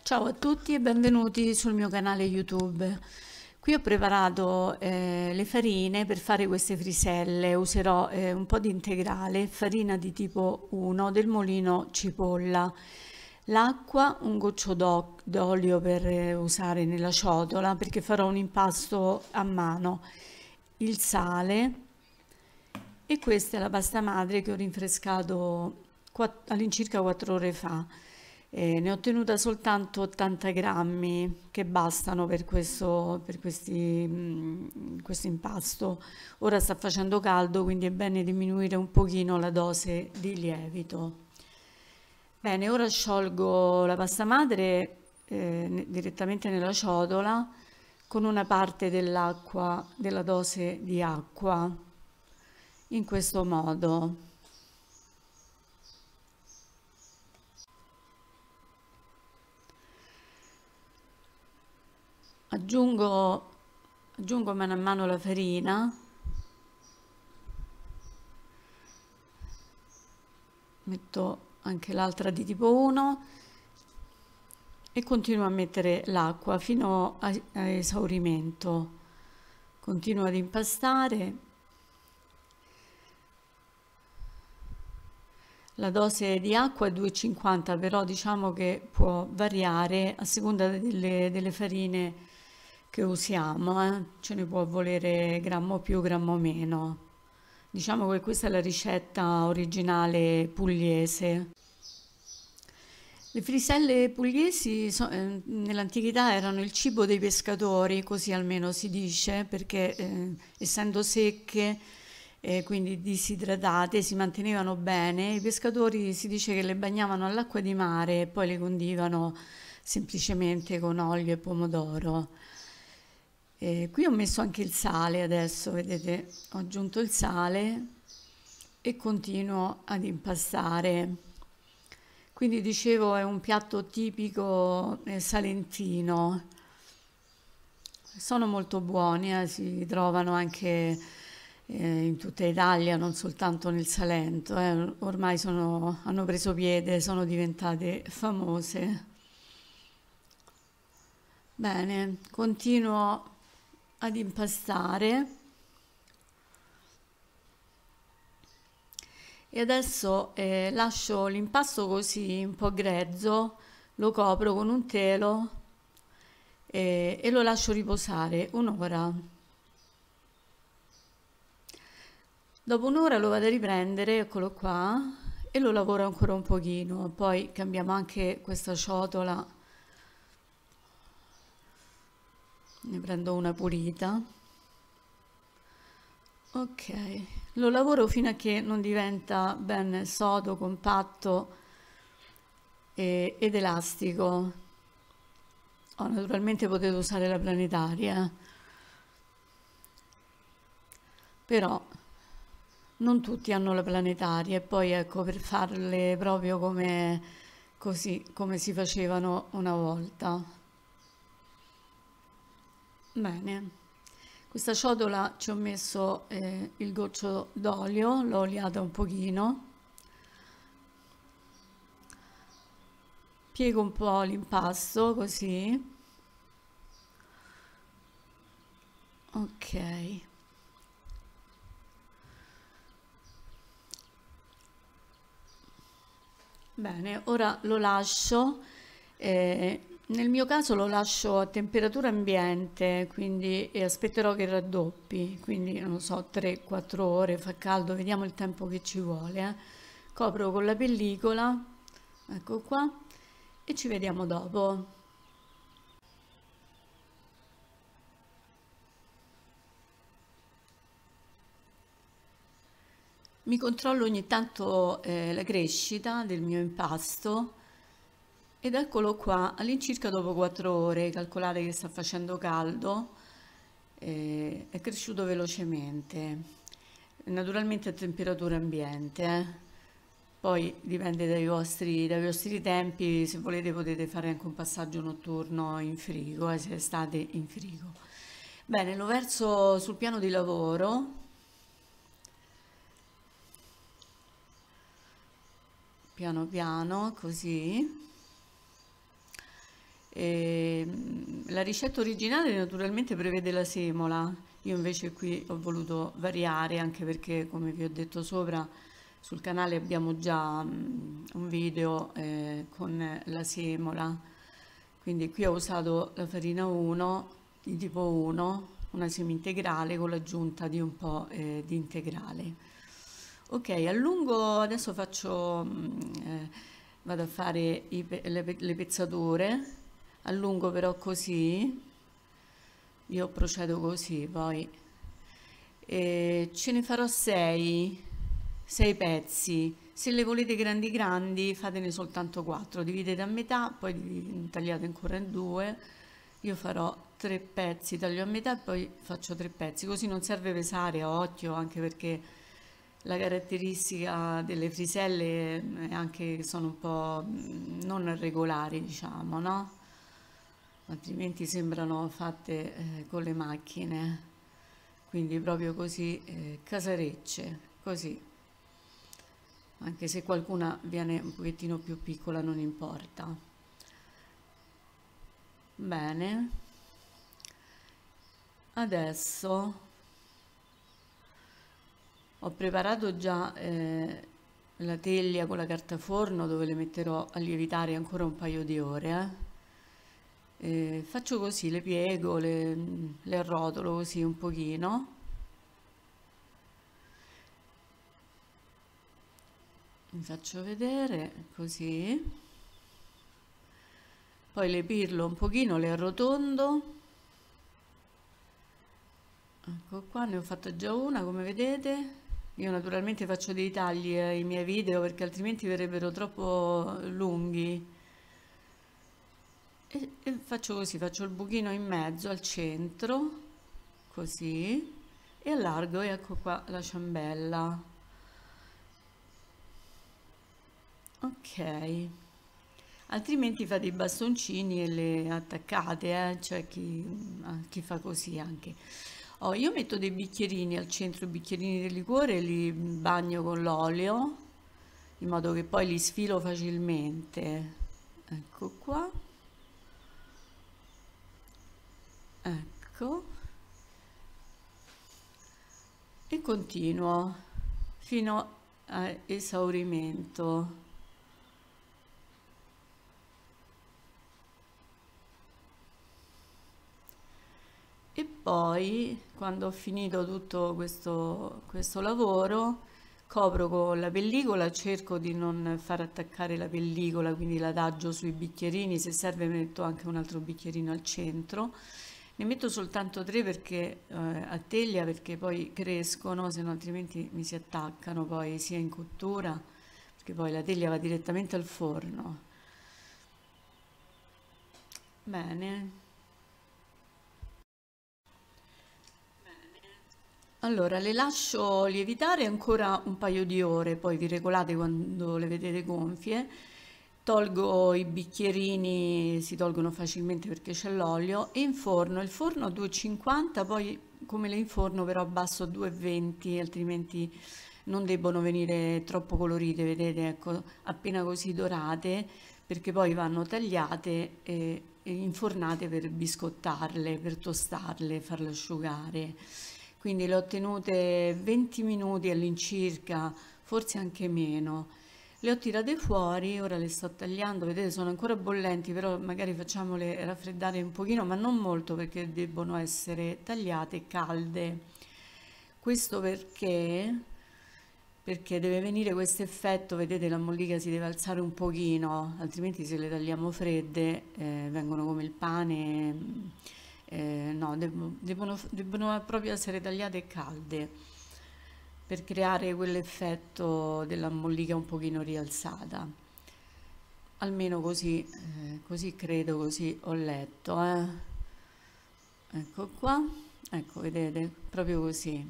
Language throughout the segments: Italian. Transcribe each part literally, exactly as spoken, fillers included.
Ciao a tutti e benvenuti sul mio canale YouTube. Qui ho preparato eh, le farine per fare queste friselle. Userò eh, un po' di integrale, farina di tipo uno del mulino Cipolla, l'acqua, un goccio d'o- d'olio per eh, usare nella ciotola perché farò un impasto a mano, il sale e questa è la pasta madre che ho rinfrescato quatt- all'incirca quattro ore fa. Eh, ne ho tenuta soltanto ottanta grammi che bastano per questo, per questi, mm, questo impasto. Ora sta facendo caldo, quindi è bene diminuire un pochino la dose di lievito. Bene, ora sciolgo la pasta madre eh, ne- direttamente nella ciotola con una parte dell'acqua, della dose di acqua, in questo modo. Aggiungo, aggiungo mano a mano la farina, metto anche l'altra di tipo uno e continuo a mettere l'acqua fino a, a esaurimento. Continuo ad impastare. La dose di acqua è due e cinquanta, però diciamo che può variare a seconda delle, delle farine che usiamo, eh. Ce ne può volere grammo più, grammo meno. Diciamo che questa è la ricetta originale pugliese. Le friselle pugliesi so- eh, nell'antichità erano il cibo dei pescatori, così almeno si dice, perché eh, essendo secche e quindi disidratate si mantenevano bene. I pescatori si dice che le bagnavano all'acqua di mare e poi le condivano semplicemente con olio e pomodoro. E qui ho messo anche il sale adesso, vedete, ho aggiunto il sale e continuo ad impastare. Quindi dicevo è un piatto tipico eh, salentino. Sono molto buoni, eh, si trovano anche eh, in tutta Italia, non soltanto nel Salento. eh. Ormai sono- hanno preso piede, sono diventate famose. Bene, continuo ad impastare e adesso eh, lascio l'impasto così un po' grezzo, lo copro con un telo e, e lo lascio riposare un'ora. Dopo un'ora lo vado a riprendere, eccolo qua, e lo lavoro ancora un pochino. Poi cambiamo anche questa ciotola, ne prendo una pulita. Ok, lo lavoro fino a che non diventa ben sodo, compatto e- ed elastico. Oh, naturalmente potete usare la planetaria, però non tutti hanno la planetaria e poi ecco per farle proprio come così come si facevano una volta. Bene, questa ciotola ci ho messo eh, il goccio d'olio, l'ho oliata un pochino, piego un po' l'impasto così, ok. Bene, ora lo lascio, eh, nel mio caso lo lascio a temperatura ambiente, quindi e aspetterò che raddoppi, quindi non so, tre quattro ore, fa caldo, vediamo il tempo che ci vuole. eh. Copro con la pellicola, ecco qua, e ci vediamo dopo. Mi controllo ogni tanto eh, la crescita del mio impasto ed eccolo qua, all'incirca dopo quattro ore, calcolate che sta facendo caldo, eh, è cresciuto velocemente, naturalmente a temperatura ambiente, eh. Poi dipende dai vostri, dai vostri tempi, se volete potete fare anche un passaggio notturno in frigo, eh, se state in frigo. Bene, lo verso sul piano di lavoro, piano piano, così. E, mm, la ricetta originale naturalmente prevede la semola, io invece qui ho voluto variare anche perché, come vi ho detto sopra, sul canale abbiamo già mm, un video eh, con la semola, quindi qui ho usato la farina uno, di tipo uno, una semi integrale con l'aggiunta di un po' eh, di integrale. Ok, allungo, adesso faccio, mm, eh, vado a fare i pe- le, pe- le pezzature, allungo però così, io procedo così, poi e ce ne farò sei, sei pezzi. Se le volete grandi grandi, fatene soltanto quattro, dividete a metà, poi divi- tagliate ancora in due. Io farò tre pezzi, taglio a metà e poi faccio tre pezzi, così non serve pesare a occhio, anche perché la caratteristica delle friselle è anche che sono un po' mm, non regolari, diciamo, no? Altrimenti sembrano fatte eh, con le macchine, quindi proprio così, eh, casarecce, così, anche se qualcuna viene un pochettino più piccola non importa. Bene, adesso ho preparato già eh, la teglia con la carta forno dove le metterò a lievitare ancora un paio di ore. eh. E faccio così, le piego, le, le arrotolo così un pochino. Vi faccio vedere così. Poi le pirlo un pochino, le arrotondo. Ecco qua, ne ho fatta già una, come vedete. Io naturalmente faccio dei tagli ai miei video perché altrimenti verrebbero troppo lunghi. E, e faccio così, faccio il buchino in mezzo al centro, così, e allargo e ecco qua la ciambella. Ok, altrimenti fate i bastoncini e le attaccate, eh? C'è chi, ah, chi fa così anche. Oh, io metto dei bicchierini al centro, i bicchierini di liquore, li bagno con l'olio, in modo che poi li sfilo facilmente. Ecco qua, ecco, e continuo fino a esaurimento. E poi, quando ho finito tutto questo, questo lavoro, copro con la pellicola, cerco di non far attaccare la pellicola, quindi l'adagio sui bicchierini, se serve metto anche un altro bicchierino al centro. Ne metto soltanto tre perché, eh, a teglia perché poi crescono, se no altrimenti mi si attaccano poi sia in cottura, perché poi la teglia va direttamente al forno. Bene. Allora, le lascio lievitare ancora un paio di ore, poi vi regolate quando le vedete gonfie. Tolgo i bicchierini, si tolgono facilmente perché c'è l'olio, e inforno. Il forno a duecentocinquanta, poi come le inforno però abbasso a duecentoventi, altrimenti non debbono venire troppo colorite, vedete, ecco, appena così dorate, perché poi vanno tagliate e, e infornate per biscottarle, per tostarle, farle asciugare. Quindi le ho tenute venti minuti all'incirca, forse anche meno. Le ho tirate fuori, ora le sto tagliando, vedete sono ancora bollenti, però magari facciamole raffreddare un pochino, ma non molto perché debbono essere tagliate calde. Questo perché, perché deve venire questo effetto, vedete la mollica si deve alzare un pochino, altrimenti se le tagliamo fredde eh, vengono come il pane. Eh, no, debbo- debbono, debbono proprio essere tagliate calde per creare quell'effetto della mollica un pochino rialzata. Almeno così, eh, così credo, così ho letto, eh. Ecco qua, ecco, vedete, proprio così.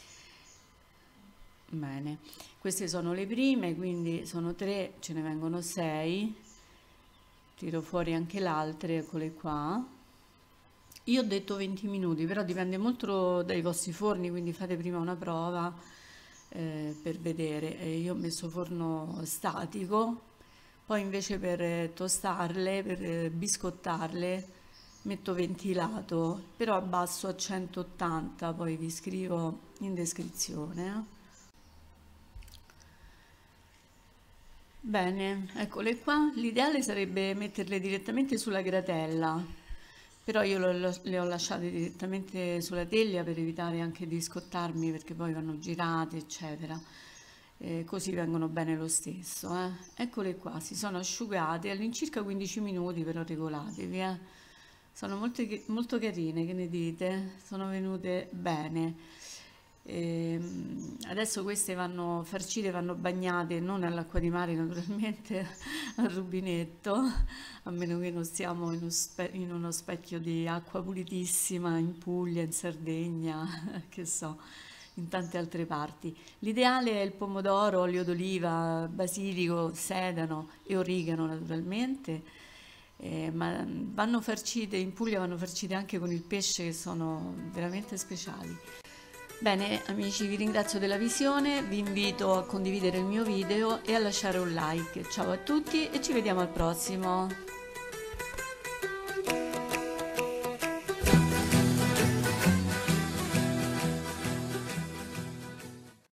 Bene, queste sono le prime, quindi sono tre, ce ne vengono sei. Tiro fuori anche le altre, eccole qua. Io ho detto venti minuti, però dipende molto dai vostri forni, quindi fate prima una prova eh, per vedere. Eh, io ho messo forno statico, Poi invece per eh, tostarle, per eh, biscottarle, metto ventilato, però abbasso a centottanta, poi vi scrivo in descrizione. eh. Bene, eccole qua. L'ideale sarebbe metterle direttamente sulla gratella, però io lo- le ho lasciate direttamente sulla teglia per evitare anche di scottarmi perché poi vanno girate, eccetera. Eh, così vengono bene lo stesso, eh. Eccole qua, si sono asciugate all'incirca quindici minuti, però regolatevi, eh. Sono molto, molto carine, che ne dite? Sono venute bene. Ehm, adesso queste vanno farcite, vanno bagnate non all'acqua di mare naturalmente, al rubinetto, a meno che non stiamo in uno, spe- in uno specchio di acqua pulitissima in Puglia, in Sardegna, che so, in tante altre parti. L'ideale è il pomodoro, olio d'oliva, basilico, sedano e origano naturalmente, eh, ma vanno farcite, in Puglia vanno farcite anche con il pesce che sono veramente speciali. Bene amici, vi ringrazio della visione, vi invito a condividere il mio video e a lasciare un like. Ciao a tutti e ci vediamo al prossimo!